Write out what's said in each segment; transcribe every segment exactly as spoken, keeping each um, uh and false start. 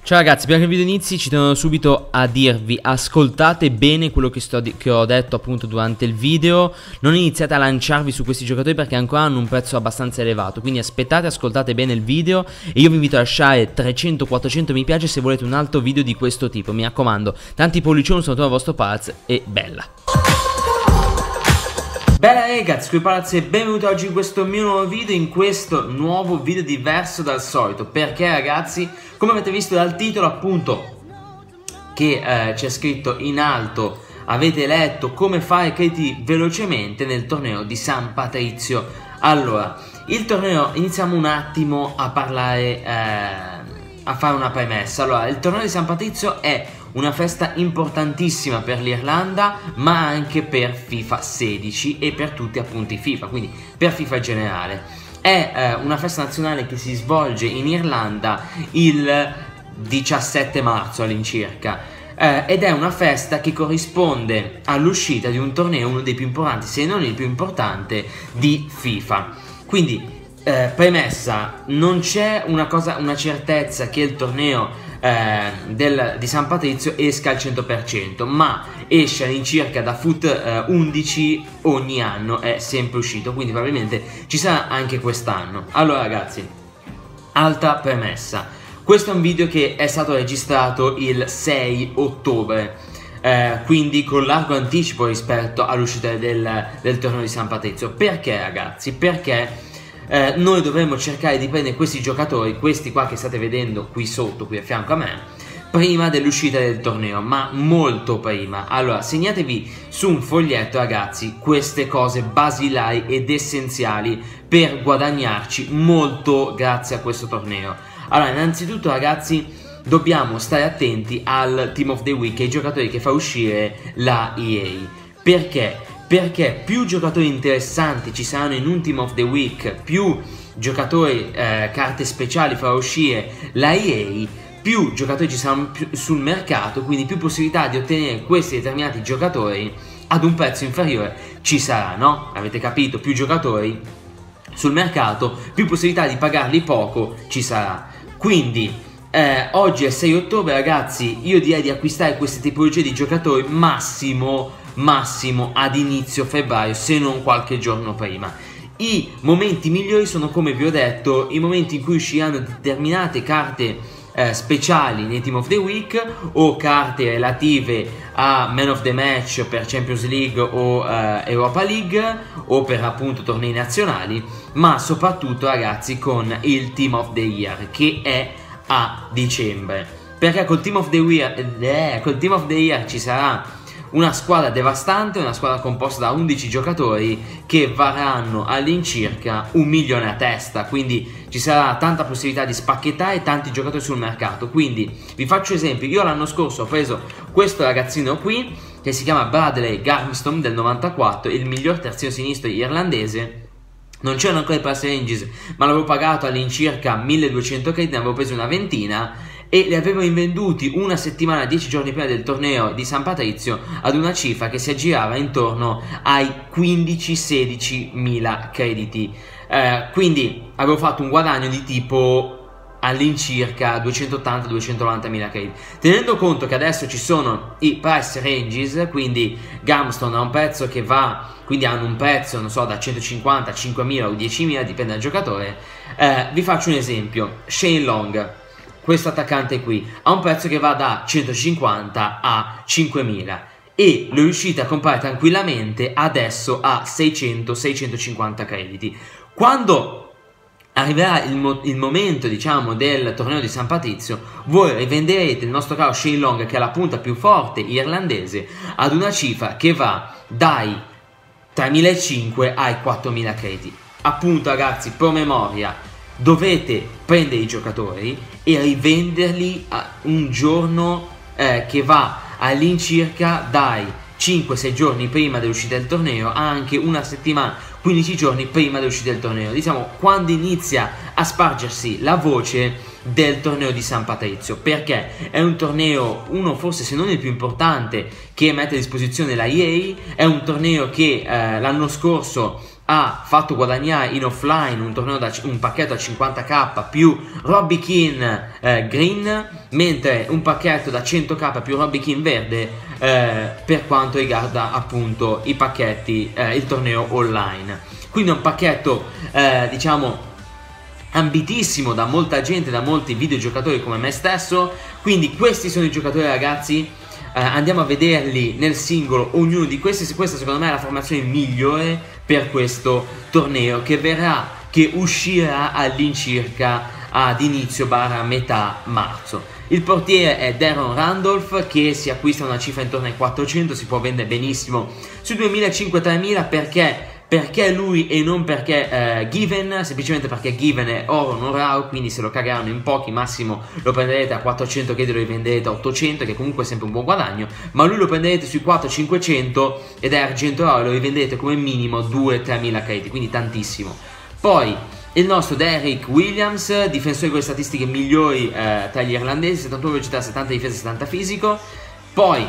Ciao ragazzi, prima che il video inizi ci tengo subito a dirvi: ascoltate bene quello che, sto che ho detto appunto durante il video. Non iniziate a lanciarvi su questi giocatori perché ancora hanno un prezzo abbastanza elevato. Quindi aspettate, ascoltate bene il video e io vi invito a lasciare trecento quattrocento mi piace se volete un altro video di questo tipo. Mi raccomando, tanti pollicioni sono tutto a vostro palazzo e bella. Bella ragazzi, qui Palazzo e benvenuti oggi in questo mio nuovo video, in questo nuovo video diverso dal solito. Perché ragazzi, come avete visto dal titolo appunto che eh, c'è scritto in alto, avete letto come fare crediti velocemente nel torneo di San Patrizio. Allora, il torneo, iniziamo un attimo a parlare, eh, a fare una premessa. Allora, il torneo di San Patrizio è una festa importantissima per l'Irlanda, ma anche per FIFA sedici e per tutti appunto i FIFA, quindi per FIFA in generale. È eh, una festa nazionale che si svolge in Irlanda il diciassette marzo all'incirca, eh, ed è una festa che corrisponde all'uscita di un torneo, uno dei più importanti, se non il più importante, di FIFA. Quindi eh, premessa, non c'è una cosa, una certezza che il torneo Eh, del, di San Patrizio esca al cento per cento, ma esce all'incirca da Foot eh, undici ogni anno, è sempre uscito, quindi probabilmente ci sarà anche quest'anno. Allora ragazzi, altra premessa, questo è un video che è stato registrato il sei ottobre, eh, quindi con largo anticipo rispetto all'uscita del, del torneo di San Patrizio. Perché ragazzi? Perché Eh, noi dovremmo cercare di prendere questi giocatori, questi qua che state vedendo qui sotto, qui a fianco a me, prima dell'uscita del torneo, ma molto prima. Allora, segnatevi su un foglietto ragazzi queste cose basilari ed essenziali per guadagnarci molto grazie a questo torneo. Allora, innanzitutto ragazzi, dobbiamo stare attenti al Team of the Week, ai giocatori che fa uscire la E A. Perché? Perché più giocatori interessanti ci saranno in un Team of the Week, più giocatori, eh, carte speciali farà uscire la E A, più giocatori ci saranno sul mercato, quindi più possibilità di ottenere questi determinati giocatori ad un prezzo inferiore ci sarà, no? Avete capito? Più giocatori sul mercato, più possibilità di pagarli poco ci sarà. Quindi eh, oggi è sei ottobre ragazzi, io direi di acquistare queste tipologie di giocatori massimo massimo ad inizio febbraio, se non qualche giorno prima. I momenti migliori sono, come vi ho detto, i momenti in cui usciranno determinate carte eh, speciali nei Team of the Week, o carte relative a Man of the Match per Champions League o eh, Europa League, o per appunto tornei nazionali, ma soprattutto ragazzi con il Team of the Year che è a dicembre. Perché col Team of the Year, eh, col Team of the Year ci sarà una squadra devastante, una squadra composta da undici giocatori che varranno all'incirca un milione a testa, quindi ci sarà tanta possibilità di spacchettare tanti giocatori sul mercato. Quindi vi faccio esempio, io l'anno scorso ho preso questo ragazzino qui che si chiama Bradley Garmston del novantaquattro, il miglior terzino sinistro irlandese. Non c'erano ancora i price ranges, ma l'avevo pagato all'incirca milleduecento crediti, ne avevo preso una ventina e li avevo invenduti una settimana, dieci giorni prima del torneo di San Patrizio ad una cifra che si aggirava intorno ai quindici sedici mila crediti. Eh, quindi avevo fatto un guadagno di tipo all'incirca duecentottanta duecentonovanta mila crediti. Tenendo conto che adesso ci sono i price ranges, quindi Garmston ha un prezzo che va, quindi hanno un prezzo, non so, da centocinquanta a cinquemila o diecimila, dipende dal giocatore. Eh, vi faccio un esempio: Shane Long, questo attaccante qui, ha un prezzo che va da centocinquanta a cinquemila e lo riuscite a comprare tranquillamente adesso a seicento seicentocinquanta crediti. Quando arriverà il, mo il momento, diciamo, del torneo di San Patrizio, voi rivenderete il nostro caro Shane Long, che è la punta più forte irlandese, ad una cifra che va dai tremilacinquecento ai quattromila crediti. Appunto ragazzi, pro memoria, dovete prendere i giocatori e rivenderli a un giorno eh, che va all'incirca dai cinque sei giorni prima dell'uscita del torneo a anche una settimana, quindici giorni prima dell'uscita del torneo, diciamo quando inizia a spargersi la voce del torneo di San Patrizio, perché è un torneo, uno forse se non il più importante che mette a disposizione la E A, è un torneo che eh, l'anno scorso ha fatto guadagnare in offline un, torneo da, un pacchetto da cinquanta k più Robbie Keane eh, green, mentre un pacchetto da cento k più Robbie Keane verde eh, per quanto riguarda appunto i pacchetti, eh, il torneo online. Quindi è un pacchetto eh, diciamo ambitissimo da molta gente, da molti videogiocatori come me stesso. Quindi questi sono i giocatori, ragazzi. Uh, andiamo a vederli nel singolo, ognuno di questi. Questa secondo me è la formazione migliore per questo torneo, che verrà, che uscirà all'incirca ad inizio barra metà marzo. Il portiere è Darren Randolph, che si acquista una cifra intorno ai quattrocento, si può vendere benissimo sui duemilacinquecento tremila. Perché? Perché lui e non perché eh, Given, semplicemente perché Given è oro non raro, quindi se lo cagheranno in pochi, massimo lo prenderete a quattrocento, che lo rivenderete a ottocento, che comunque è sempre un buon guadagno, ma lui lo prenderete sui quattrocento cinquecento ed è argento raro, lo rivenderete come minimo due tremila crediti, quindi tantissimo. Poi il nostro Derrick Williams, difensore con le statistiche migliori eh, tra gli irlandesi, settantuno velocità, settanta difesa, settanta fisico. Poi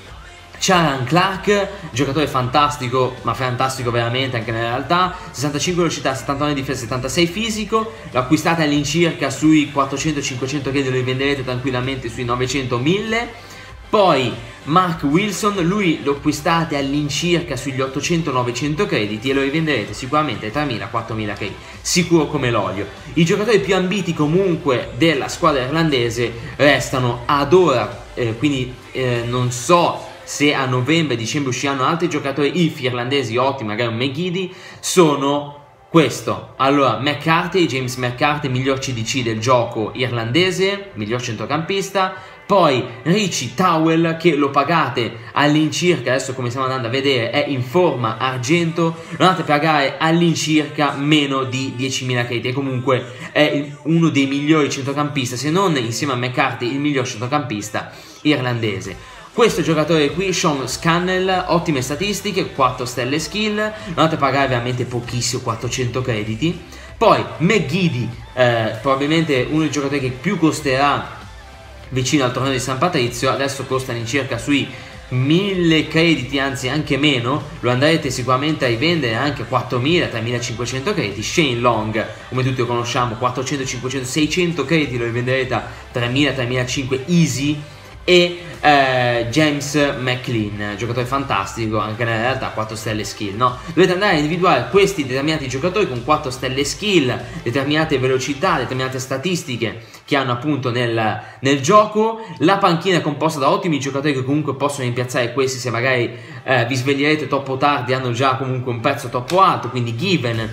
Ciaran Clark, giocatore fantastico, ma fantastico veramente anche nella realtà, sessantacinque velocità, settantanove difesa, settantasei fisico, lo acquistate all'incirca sui quattrocento cinquecento che lo rivenderete tranquillamente sui novecento mille. Poi Mark Wilson, lui lo acquistate all'incirca sugli ottocento novecento crediti e lo rivenderete sicuramente ai tremila quattromila crediti, sicuro come l'olio. I giocatori più ambiti comunque della squadra irlandese restano ad ora, eh, quindi eh, non so se a novembre, dicembre usciranno altri giocatori, I F irlandesi ottimi, magari un McGeady, sono questo. Allora, McCarthy, James McCarthy, miglior C D C del gioco irlandese, miglior centrocampista. Poi Richie Towell, che lo pagate all'incirca, adesso come stiamo andando a vedere è in forma argento, lo andate a pagare all'incirca meno di diecimila crediti, e comunque è uno dei migliori centrocampisti, se non insieme a McCarthy il miglior centrocampista irlandese. Questo giocatore qui, Sean Scannell, ottime statistiche, quattro stelle skill, lo andate a pagare veramente pochissimo, quattrocento crediti. Poi McGeady, eh, probabilmente uno dei giocatori che più costerà vicino al torneo di San Patrizio, adesso costa all'incirca sui mille crediti, anzi anche meno, lo andrete sicuramente a rivendere anche quattromila, tremilacinquecento crediti. Shane Long, come tutti lo conosciamo, quattrocento, cinquecento, seicento crediti lo rivenderete a tremila, tremilacinquecento easy. E eh, James McLean, giocatore fantastico, anche nella realtà quattro stelle skill, no? Dovete andare a individuare questi determinati giocatori con quattro stelle skill, determinate velocità, determinate statistiche che hanno appunto nel, nel gioco. La panchina è composta da ottimi giocatori che comunque possono rimpiazzare questi se magari eh, vi sveglierete troppo tardi, hanno già comunque un prezzo troppo alto, quindi Given,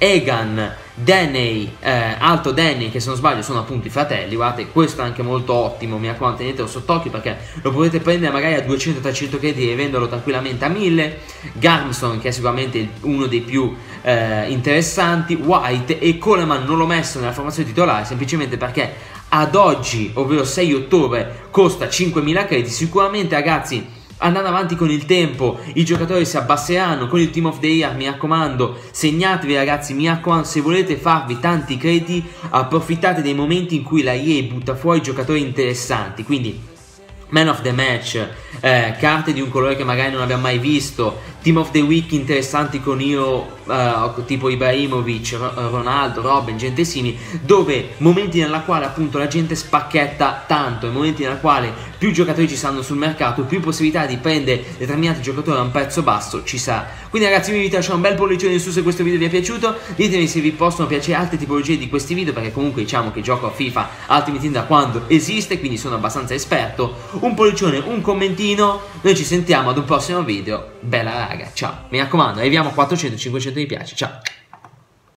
Egan, Danny, eh, Alto Danny, che se non sbaglio sono appunto i fratelli. Guardate, questo è anche molto ottimo, mi raccomando tenetelo sott'occhio perché lo potete prendere magari a duecento trecento crediti e venderlo tranquillamente a mille. Garmson, che è sicuramente uno dei più eh, interessanti. White e Coleman non l'ho messo nella formazione titolare semplicemente perché ad oggi, ovvero sei ottobre, costa cinquemila crediti. Sicuramente, ragazzi, andando avanti con il tempo i giocatori si abbasseranno. Con il Team of the Year, mi raccomando, segnatevi ragazzi, mi raccomando, se volete farvi tanti crediti approfittate dei momenti in cui la E A butta fuori giocatori interessanti. Quindi Man of the Match, eh, carte di un colore che magari non abbiamo mai visto, Team of the Week interessanti con io uh, tipo Ibrahimovic, Ronaldo, Robben, gente simili, dove momenti nella quale appunto la gente spacchetta tanto, e momenti nella quale più giocatori ci saranno sul mercato, più possibilità di prendere determinati giocatori a un prezzo basso ci sarà. Quindi ragazzi, vi invito a lasciare un bel pollicione in su se questo video vi è piaciuto, ditemi se vi possono piacere altre tipologie di questi video, perché comunque diciamo che gioco a FIFA Ultimate Team da quando esiste, quindi sono abbastanza esperto. Un pollicione, un commentino, noi ci sentiamo ad un prossimo video. Bella raga, ciao, mi raccomando, arriviamo a quattrocento cinquecento mi piace, ciao.